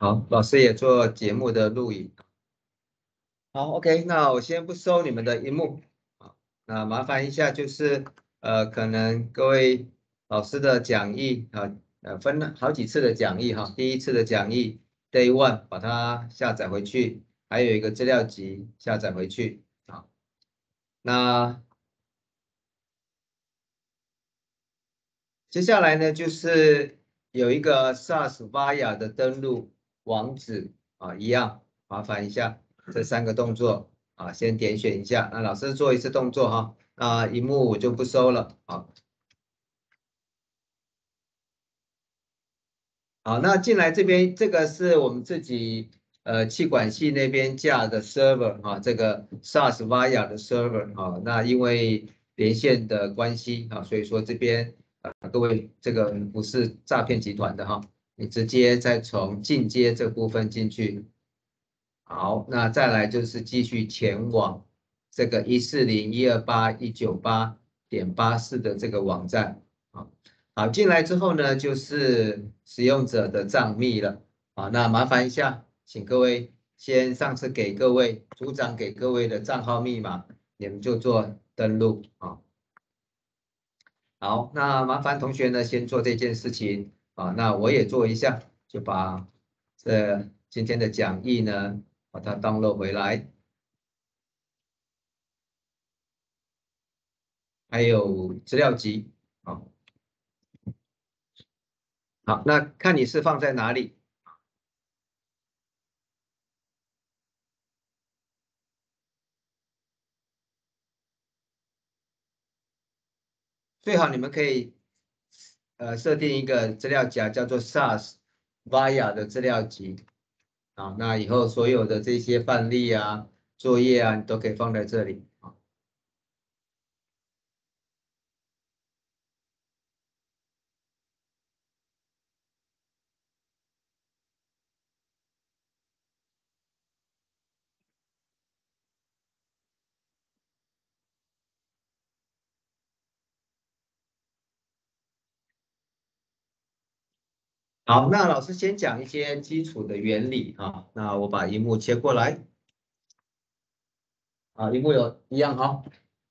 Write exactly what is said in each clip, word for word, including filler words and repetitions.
好，老师也做节目的录影。好，OK，那我先不收你们的荧幕。好，那麻烦一下，就是呃，可能各位老师的讲义啊，呃，分了好几次的讲义哈。第一次的讲义 Day One 把它下载回去，还有一个资料集下载回去。好，那接下来呢，就是有一个 SaaS Via 的登录网址啊，一样麻烦一下这三个动作啊，先点选一下。那老师做一次动作哈，那荧幕我就不收了。好，好，那进来这边这个是我们自己呃气管系那边架的 server 啊，这个 SaaS Via 的 server 啊，那因为连线的关系啊，所以说这边。各位，这个不是诈骗集团的哈，你直接再从进阶这部分进去。好，那再来就是继续前往这个一四零一二八一九八点八四的这个网站。好，好，进来之后呢，就是使用者的账密了。啊，那麻烦一下，请各位先上次给各位组长给各位的账号密码，你们就做登录啊。好，那麻烦同学呢先做这件事情啊，那我也做一下，就把这今天的讲义呢把它 download 回来，还有资料集。好，好，那看你是放在哪里，最好你们可以呃设定一个资料夹叫做 SaaS Via 的资料集啊，那以后所有的这些范例啊、作业啊，你都可以放在这里。好，那老师先讲一些基础的原理啊。那我把荧幕切过来啊，荧幕有一样哈。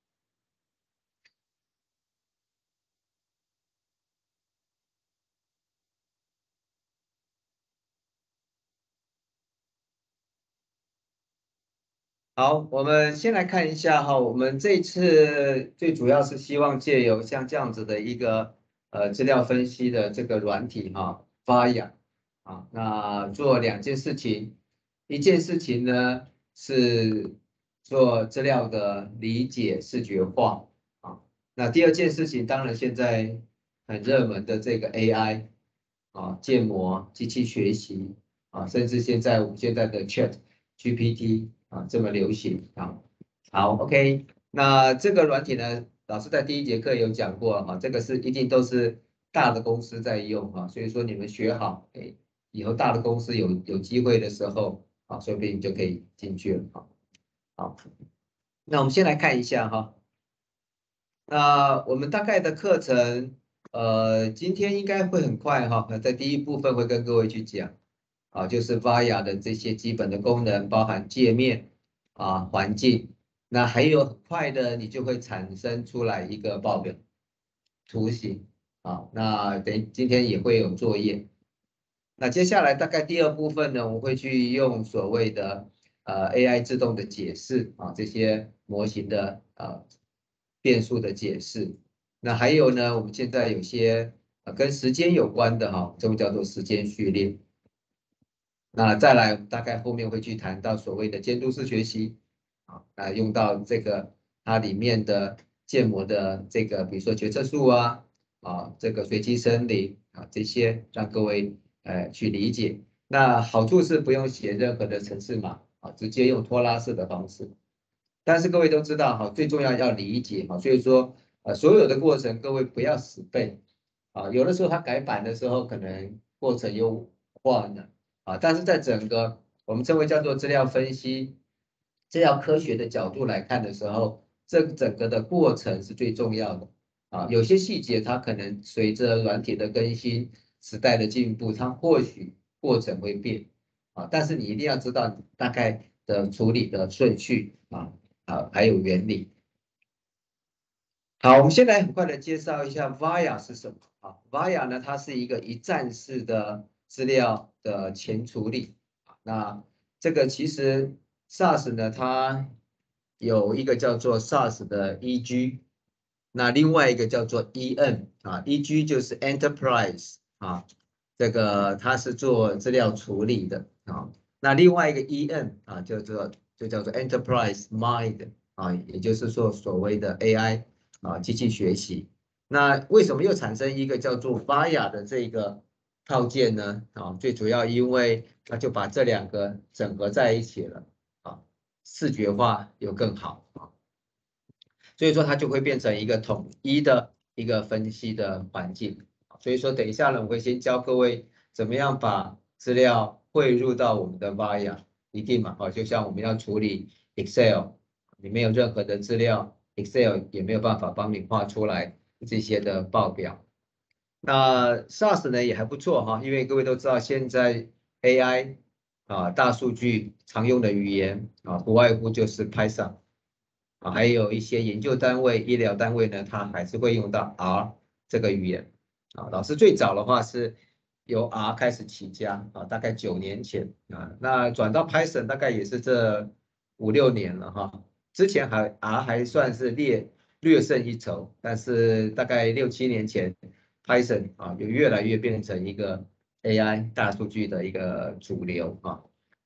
好，我们先来看一下哈，我们这次最主要是希望借由像这样子的一个呃资料分析的这个软体哈 v a i 啊，那做两件事情，一件事情呢是做资料的理解视觉化啊，那第二件事情当然现在很热门的这个 A I 啊，建模、机器学习啊，甚至现在我们现在的 Chat G P T 啊这么流行啊。好，OK，那这个软体呢，老师在第一节课有讲过哈，这个是一定都是大的公司在用啊，所以说你们学好，哎，以后大的公司有有机会的时候啊，说不定就可以进去了啊。好，那我们先来看一下哈，那我们大概的课程，呃，今天应该会很快哈，在第一部分会跟各位去讲。啊，就是 V I A 的这些基本的功能，包含界面啊、环境，那还有很快的，你就会产生出来一个报表图形啊。那等今天也会有作业。那接下来大概第二部分呢，我会去用所谓的呃 A I 自动的解释啊，这些模型的呃变数的解释。那还有呢，我们现在有些呃跟时间有关的哈，这个叫做时间序列。那再来，大概后面会去谈到所谓的监督式学习，啊，啊，用到这个它里面的建模的这个，比如说决策树啊，啊，这个随机森林啊，这些让各位呃去理解。那好处是不用写任何的程式码啊，直接用拖拉式的方式。但是各位都知道哈，最重要要理解哈，所以说呃所有的过程各位不要死背啊，有的时候它改版的时候可能过程又忘了。啊，但是在整个我们称为叫做资料分析、资料科学的角度来看的时候，这整个的过程是最重要的啊。有些细节它可能随着软体的更新、时代的进步，它或许过程会变啊，但是你一定要知道大概的处理的顺序啊啊，还有原理。好，我们先来很快的介绍一下 Vaya 是什么啊 ？Vaya 呢，它是一个一站式的资料的前处理。那这个其实 SaaS 呢，它有一个叫做 SaaS 的 E G， 那另外一个叫做 E N 啊 ，E G 就是 Enterprise 啊，这个它是做资料处理的啊。那另外一个 E N 啊，叫做就叫做 Enterprise Mind 啊，也就是说所谓的 A I。啊，机器学习。那为什么又产生一个叫做 Vaya 的这个套件呢？啊，最主要因为它就把这两个整合在一起了，啊，视觉化又更好啊，所以说它就会变成一个统一的一个分析的环境。所以说等一下呢，我会先教各位怎么样把资料汇入到我们的 Vaya， 一定嘛，啊，就像我们要处理 Excel， 你没有任何的资料。Excel 也没有办法帮你画出来这些的报表。那 SaaS 呢也还不错哈，因为各位都知道现在 A I 啊大数据常用的语言啊不外乎就是 Python 啊，还有一些研究单位、医疗单位呢，它还是会用到 R 这个语言啊。老师最早的话是由 R 开始起家啊，大概九年前啊，那转到 Python 大概也是这五六年了哈。之前还 R 还算是略略胜一筹，但是大概六七年前 ，Python 啊就越来越变成一个 A I 大数据的一个主流啊。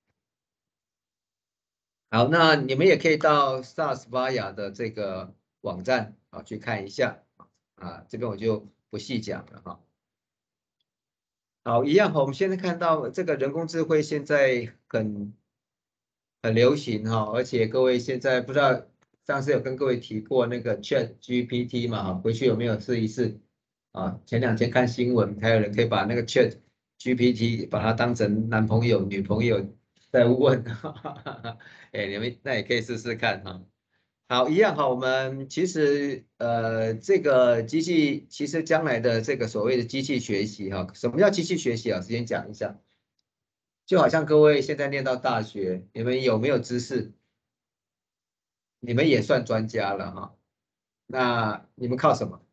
好，那你们也可以到 SaaS Vaya 的这个网站啊去看一下啊，这边我就不细讲了哈。好，一样哈，我们现在看到这个人工智慧现在很很流行哈，而且各位现在不知道上次有跟各位提过那个 Chat G P T 嘛哈，回去有没有试一试啊？前两天看新闻，还有人可以把那个 Chat G P T 把它当成男朋友、女朋友在问，哎，你们那也可以试试看哈。好，一样哈，我们其实呃，这个机器其实将来的这个所谓的机器学习哈，什么叫机器学习啊？先讲一下。就好像各位现在念到大学，你们有没有知识？你们也算专家了哈。那你们靠什么？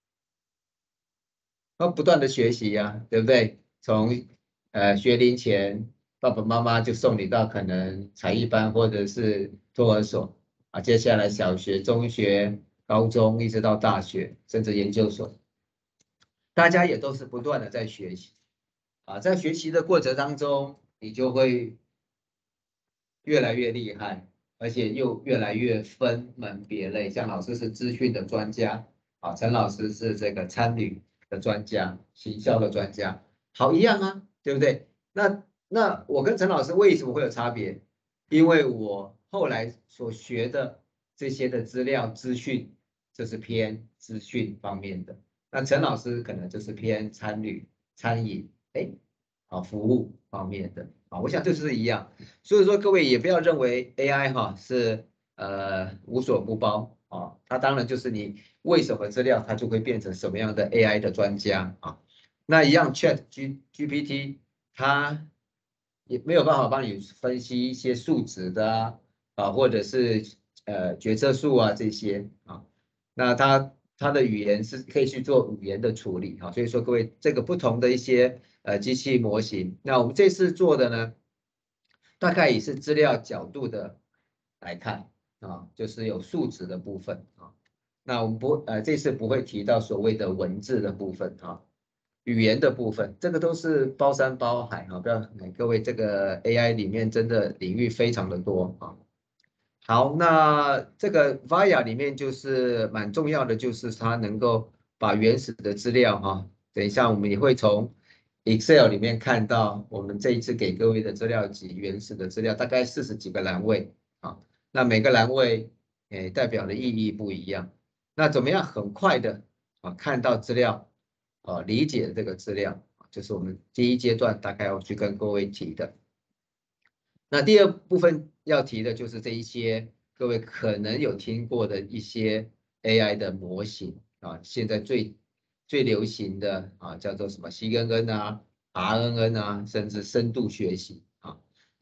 要不断的学习呀，对不对？从呃学龄前，爸爸妈妈就送你到可能才艺班或者是托儿所啊，接下来小学、中学、高中，一直到大学，甚至研究所，大家也都是不断的在学习啊，在学习的过程当中，你就会越来越厉害，而且又越来越分门别类。像老师是资讯的专家，啊，陈老师是这个参与的专家，行销的专家，好一样啊，对不对？那那我跟陈老师为什么会有差别？因为我后来所学的这些的资料资讯，这是偏资讯方面的，那陈老师可能就是偏参与餐饮，哎，啊，服务方面的啊，我想这是一样。所以说各位也不要认为 A I 哈是呃无所不包啊，它当然就是你喂什么资料，它就会变成什么样的 A I 的专家啊。那一样 Chat G GPT 它也没有办法帮你分析一些数值的啊，啊或者是呃决策树啊这些啊，那它它的语言是可以去做语言的处理哈，所以说各位这个不同的一些呃机器模型，那我们这次做的呢？大概也是资料角度的来看啊，就是有数值的部分啊。那我们不呃这次不会提到所谓的文字的部分啊，语言的部分，这个都是包山包海啊。不要各位这个 A I 里面真的领域非常的多啊。好，那这个 Vaya 里面就是蛮重要的，就是它能够把原始的资料哈，等一下我们也会从 Excel 里面看到，我们这一次给各位的资料集原始的资料，大概四十几个栏位啊，那每个栏位诶代表的意义不一样，那怎么样很快的啊看到资料啊，理解这个资料，就是我们第一阶段大概要去跟各位提的。那第二部分要提的就是这一些各位可能有听过的一些 A I 的模型啊，现在最最流行的啊叫做什么 C N N 啊、R N N 啊，甚至深度学习啊。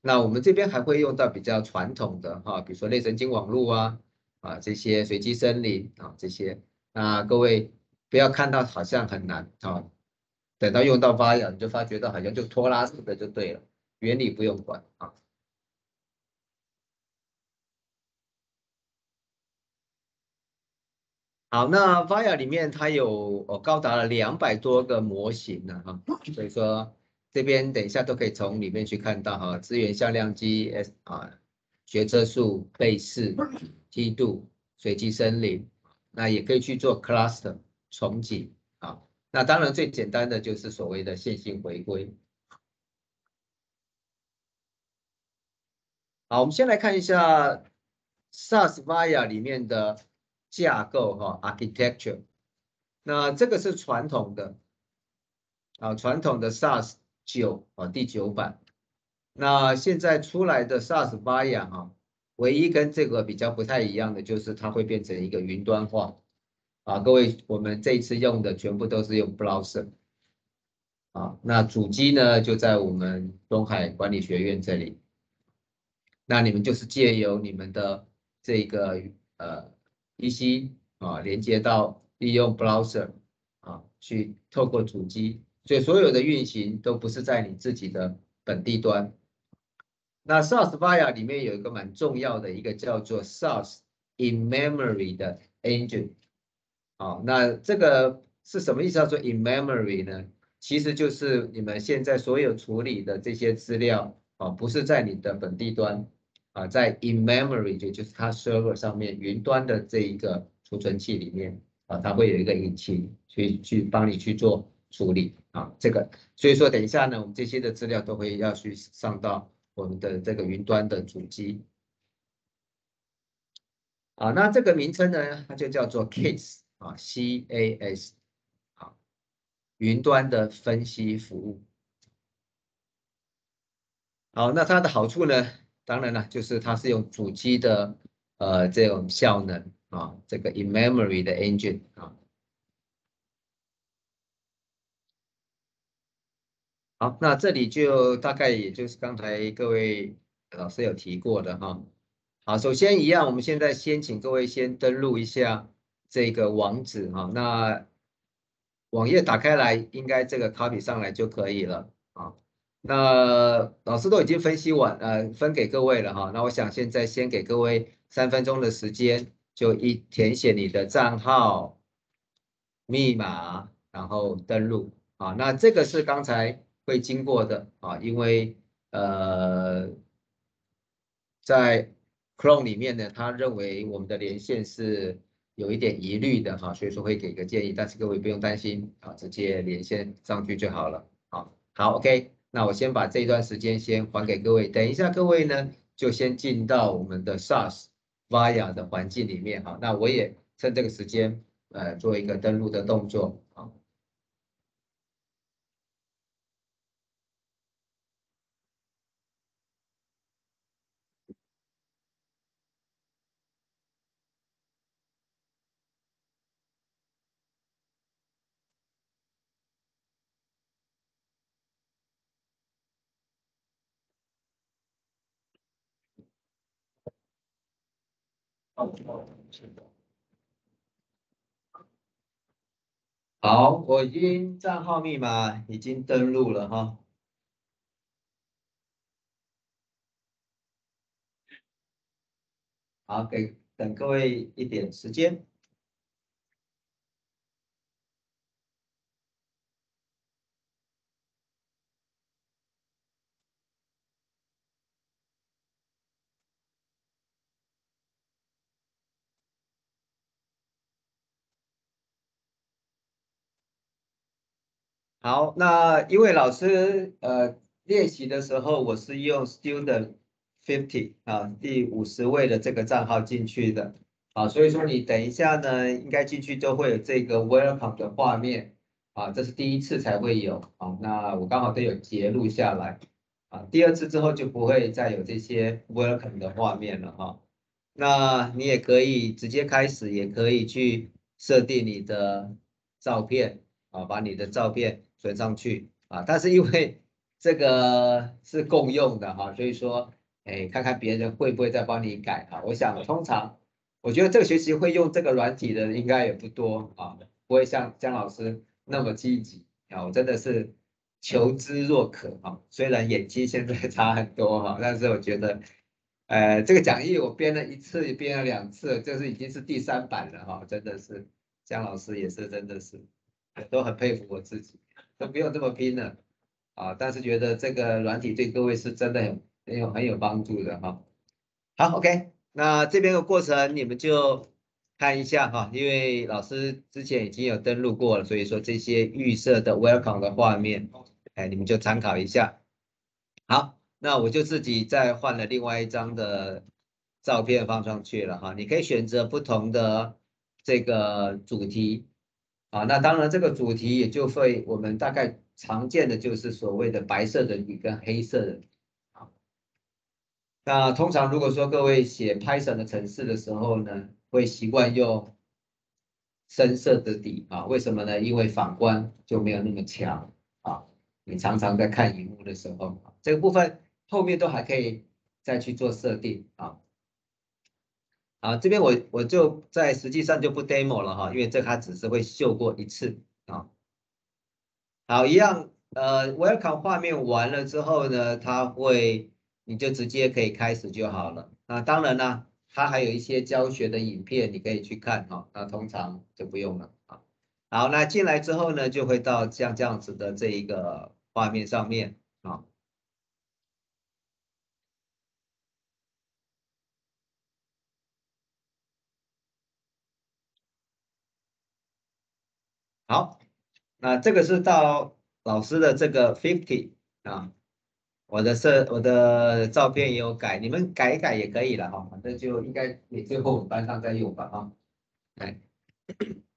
那我们这边还会用到比较传统的哈，比如说类神经网络啊，啊这些随机森林啊这些，那各位不要看到好像很难啊，等到用到 Vaya 你就发觉到好像就拖拉式的就对了，原理不用管啊。好，那 Vaya 里面它有哦高达了两百多个模型呢哈，所以说这边等一下都可以从里面去看到哈，资源向量机 S 啊，学车数、倍式、梯度、随机森林，那也可以去做 cluster 重景啊。那当然最简单的就是所谓的线性回归。好，我们先来看一下 SaaS Vaya 里面的架构哈 architecture。那这个是传统的啊，传统的 SaaS 九啊第九版。那现在出来的 SaaS Vaya 哈，唯一跟这个比较不太一样的就是它会变成一个云端化啊。各位，我们这一次用的全部都是用 browser 啊。那主机呢就在我们东海管理学院这里。那你们就是借由你们的这个呃 P C 啊，连接到利用 browser 啊，去透过主机，所以所有的运行都不是在你自己的本地端。那 SaaS Vaya 里面有一个蛮重要的一个叫做 SaaS in memory 的 engine。好，那这个是什么意思？叫做 in memory 呢？其实就是你们现在所有处理的这些资料啊，不是在你的本地端啊，在 in memory 就就是它 server 上面云端的这一个储存器里面啊，它会有一个引擎去去帮你去做处理啊。这个所以说等一下呢，我们这些的资料都会要去上到我们的这个云端的主机啊。那这个名称呢，它就叫做 case 啊，C A S。云端的分析服务。好，那它的好处呢？当然了，就是它是用主机的呃这种效能啊，这个 in memory 的 engine 啊。好，那这里就大概也就是刚才各位老师有提过的哈。好，首先一样，我们现在先请各位先登录一下这个网址哈。那网页打开来，应该这个 copy 上来就可以了啊。那老师都已经分析完，呃，分给各位了哈。那我想现在先给各位三分钟的时间，就一填写你的账号、密码，然后登录啊。那这个是刚才会经过的啊，因为呃，在 Chrome 里面呢，他认为我们的连线是有一点疑虑的哈，所以说会给个建议，但是各位不用担心啊，直接连线上去就好了。好，好，OK，那我先把这一段时间先还给各位，等一下各位呢就先进到我们的 SaaS Vaya 的环境里面哈，那我也趁这个时间呃做一个登录的动作啊。好，我已经账号密码已经登录了哈。好，给等各位一点时间。好，那因为老师呃练习的时候，我是用 student fifty 啊第五十位的这个账号进去的啊，所以说你等一下呢，应该进去都会有这个 welcome 的画面啊，这是第一次才会有啊，那我刚好都有截录下来啊，第二次之后就不会再有这些 welcome 的画面了哈。那你也可以直接开始，也可以去设定你的照片啊，把你的照片存上去啊。但是因为这个是共用的哈，所以说，哎，看看别人会不会再帮你改哈。我想通常，我觉得这个学期会用这个软体的应该也不多啊，不会像姜老师那么积极啊。我真的是求知若渴哈，虽然演技现在差很多哈，但是我觉得，呃，这个讲义我编了一次，编了两次，这是已经是第三版了哈，真的是姜老师也是真的是，都很佩服我自己，都不用这么拼了。啊，但是觉得这个软体对各位是真的很很有很有帮助的哈。好，OK，那这边的过程你们就看一下哈，因为老师之前已经有登录过了，所以说这些预设的 Welcome 的画面，哎，你们就参考一下。好，那我就自己再换了另外一张的照片放上去了哈，你可以选择不同的这个主题。啊，那当然这个主题也就会我们大概常见的就是所谓的白色的底跟黑色的底啊。那通常如果说各位写 Python 的程式的时候呢，会习惯用深色的底啊，为什么呢？因为反光就没有那么强啊。你常常在看荧幕的时候，这个部分后面都还可以再去做设定啊。啊，这边我我就在实际上就不 demo 了哈，因为这它只是会秀过一次啊。好，一样，呃，welcome 画面完了之后呢，它会你就直接可以开始就好了。那当然呢，它还有一些教学的影片你可以去看哈，那通常就不用了啊。好，那进来之后呢，就会到像这样子的这一个画面上面啊。好，那这个是到老师的这个 fifty 啊。我的设我的照片也有改，你们改一改也可以了哈，反正就应该也最后班上再用吧哈。哎，